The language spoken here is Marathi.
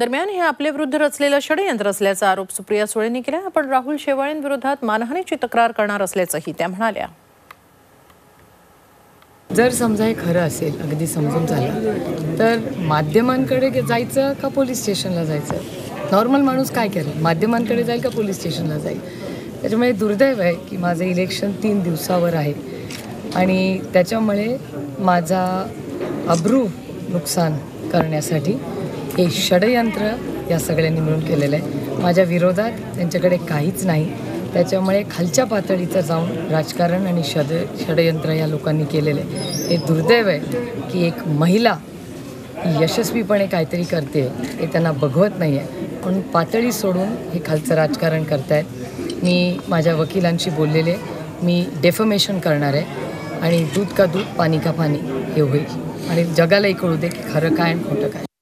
दरम्यान हे आपल्या विरुद्ध रचलेलं षडयंत्र असल्याचा आरोप सुप्रिया सुळेंनी केला। आपण राहुल शेवाळेंविरोधात मानहानीची तक्रार करणार असल्याचंही त्या म्हणाल्या। जर समजा हे खरं असेल, अगदी समजून झालं, तर माध्यमांकडे जायचं का पोलीस स्टेशनला जायचं? नॉर्मल माणूस काय करेल? माध्यमांकडे जाईल का पोलीस स्टेशनला जाईल? त्याच्यामुळे दुर्दैव आहे की माझं इलेक्शन 3 दिवसावर आहे आणि त्याच्यामुळे माझा अब्रू नुकसान करण्यासाठी हे षडयंत्र या सगळ्यांनी मिळून केलेलं आहे। माझ्या विरोधात त्यांच्याकडे काहीच नाही। त्याच्यामुळे खालच्या पातळीचं जाऊन राजकारण आणि षडयंत्र या लोकांनी केलेलं आहे। हे दुर्दैव आहे की एक महिला यशस्वीपणे काहीतरी करते हे त्यांना बघवत नाही आहे, म्हणून पातळी सोडून हे खालचं राजकारण करतायत। मी माझ्या वकिलांशी बोललेले, मी डेफमेशन करणार आहे आणि दूध का दूध पाणी का पाणी हे होईल आणि जगालाही कळू दे की खरं काय आणि खोटं काय।